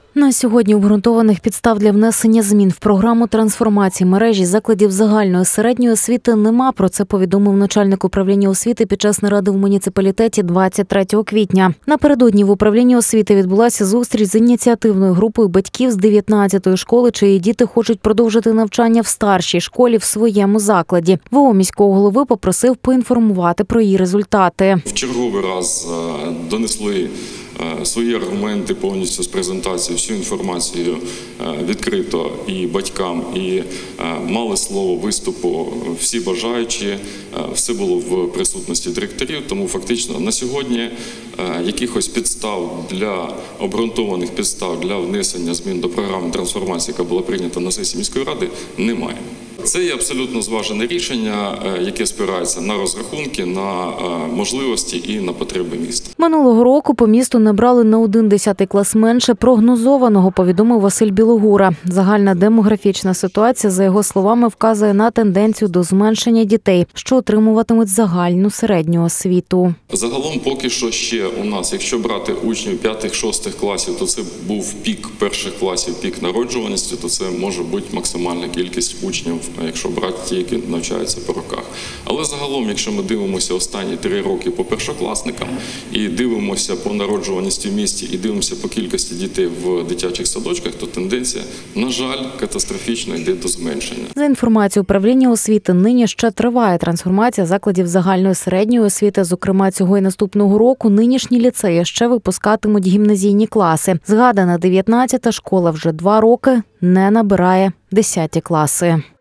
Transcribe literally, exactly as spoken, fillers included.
На сьогодні обґрунтованих підстав для внесення змін в програму трансформації мережі закладів загальної середньої освіти нема. Про це повідомив начальник управління освіти під час наради в муніципалітеті двадцять третього квітня. Напередодні в управлінні освіти відбулася зустріч з ініціативною групою батьків з дев'ятнадцятої школи, чиї діти хочуть продовжити навчання в старшій школі в своєму закладі. в о міського голови попросив поінформувати про її результати. В черговий раз донесли свої аргументи повністю з презентації, всю інформацію відкрито і батькам, і мали слово виступу всі бажаючі, все було в присутності директорів, тому фактично на сьогодні якихось підстав для, обґрунтованих підстав для внесення змін до програми трансформації, яка була прийнята на сесії міської ради, немає. Це є абсолютно зважене рішення, яке спирається на розрахунки, на можливості і на потреби міста. Минулого року по місту набрали на один десятий клас менше прогнозованого, повідомив Василь Білогура. Загальна демографічна ситуація, за його словами, вказує на тенденцію до зменшення дітей, що отримуватимуть загальну середню освіту. Загалом поки що ще у нас, якщо брати учнів п'ятих-шостих класів, то це був пік перших класів, пік народжуваності, то це може бути максимальна кількість учнів, якщо брати ті, які навчаються по роках. Але загалом, якщо ми дивимося останні три роки по першокласникам і дивимося по народжуваності в місті і дивимося по кількості дітей в дитячих садочках, то тенденція, на жаль, катастрофічно йде до зменшення. За інформацією управління освіти, нині ще триває трансформація закладів загальної середньої освіти. Зокрема, цього і наступного року нинішні ліцеї ще випускатимуть гімназійні класи. Згадана дев'ятнадцята школа вже два роки не набирає десяті класи.